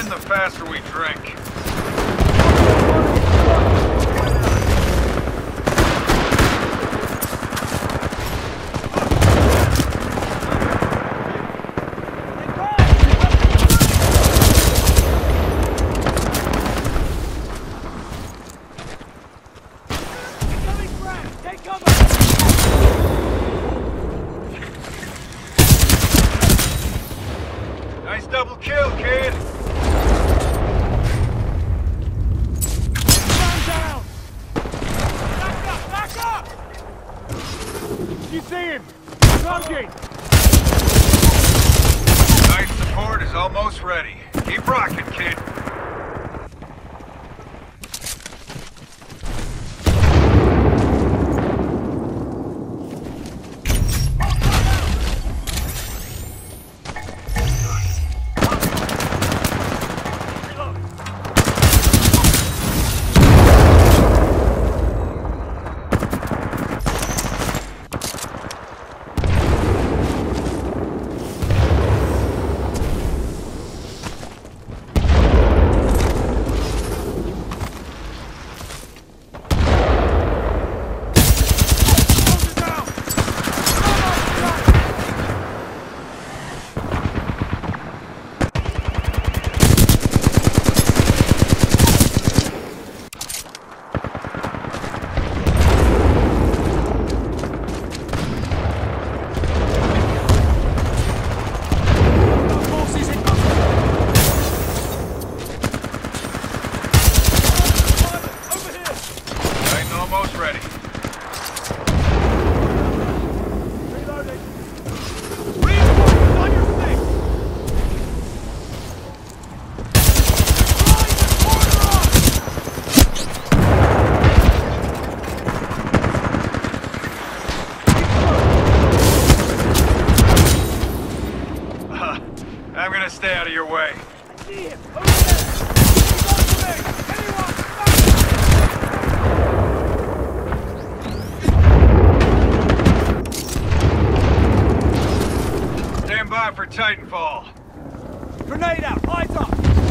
the faster we drink. Nice double kill, kid! Man down! Back up! You see him? Charging! Night support is almost ready. Keep rocking, kid. Almost ready. Reloading! Reinforcements on your feet! I'm gonna stay out of your way. I see him! Over there! He's on to me! Anyone! Stand by for Titanfall. Grenade out! Eyes up!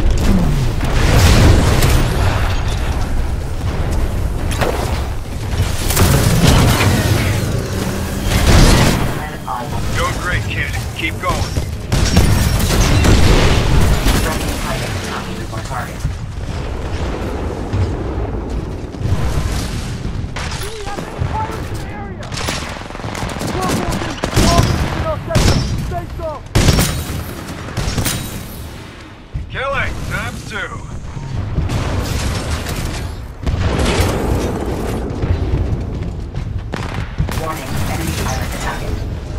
Doing great, kid. Keep going. Target. Do we have any pirates in the area? Stay strong! Killing times 2. Warning, enemy pilot attacking.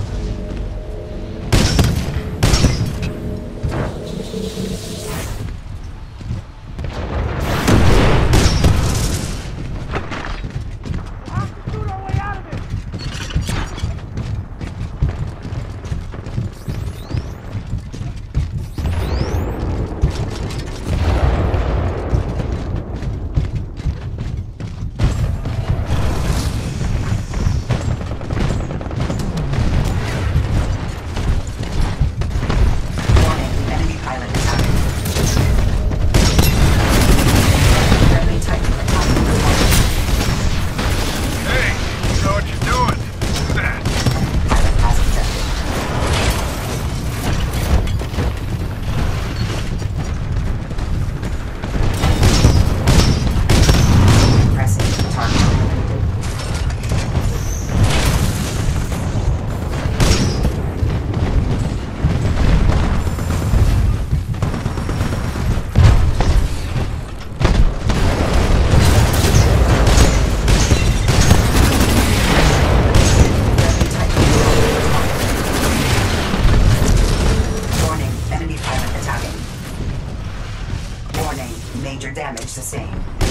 Major damage sustained.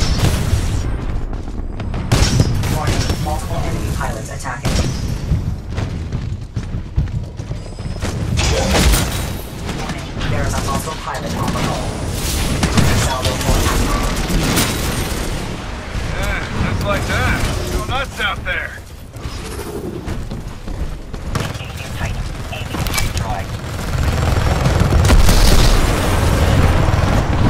Warning, multiple enemy pilots attacking. Warning, there is a hostile pilot on the hull. Salvo for Yeah, just like that. Go nuts out there. Titan, aiming to destroy.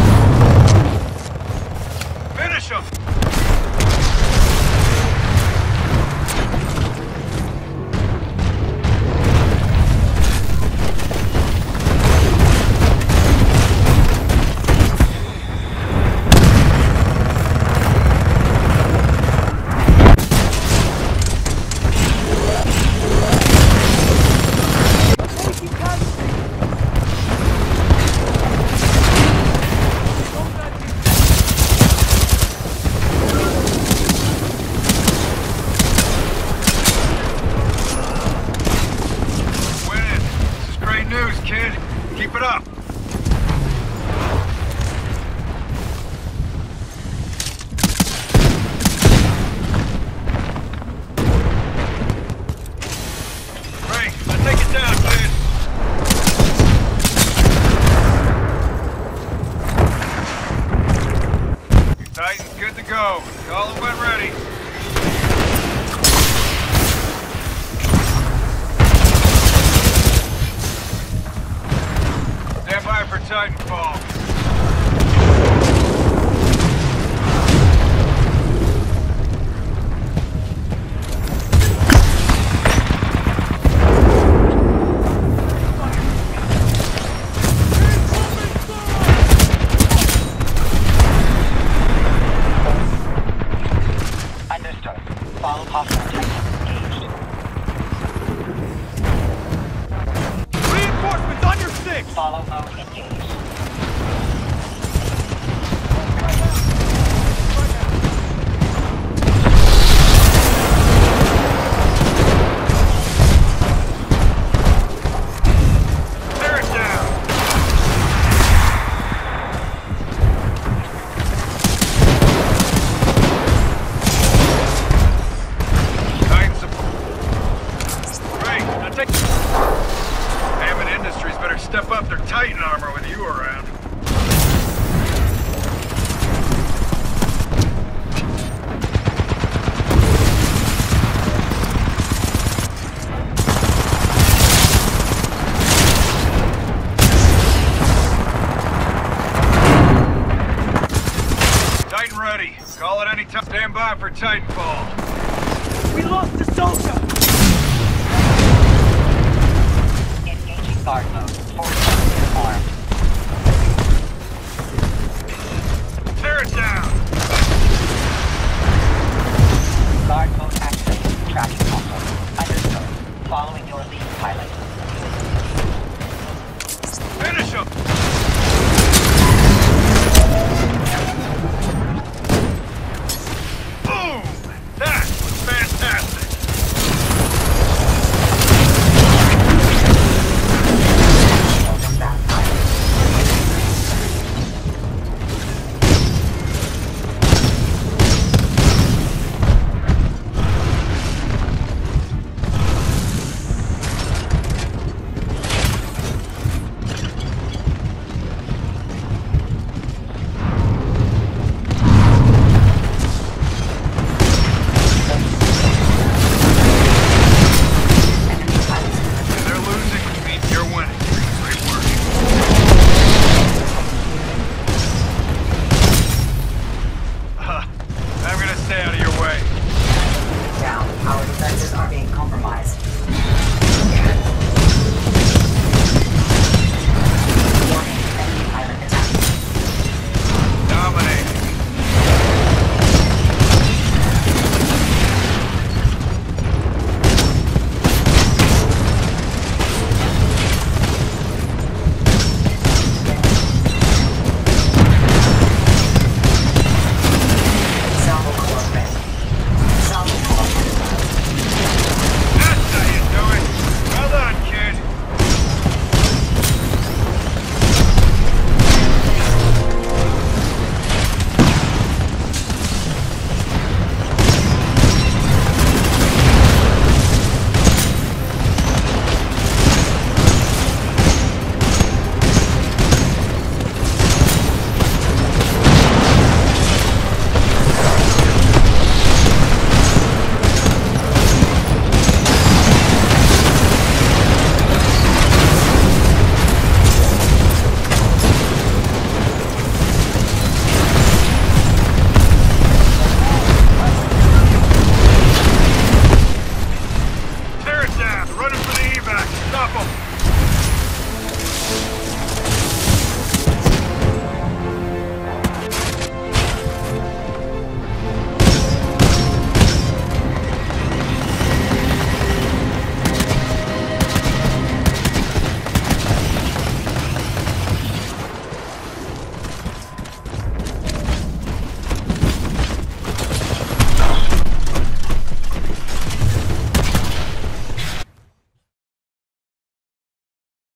Titan's good to go. Call it when ready. Stand by for Titanfall. Follow hostile Titan engaged. Reinforcements on your six! Follow mode engaged. Tear it down! Hammond Industries better step up their Titan armor with you around. Titan ready. Call it any time. Stand by for Titanfall. We lost the soldier!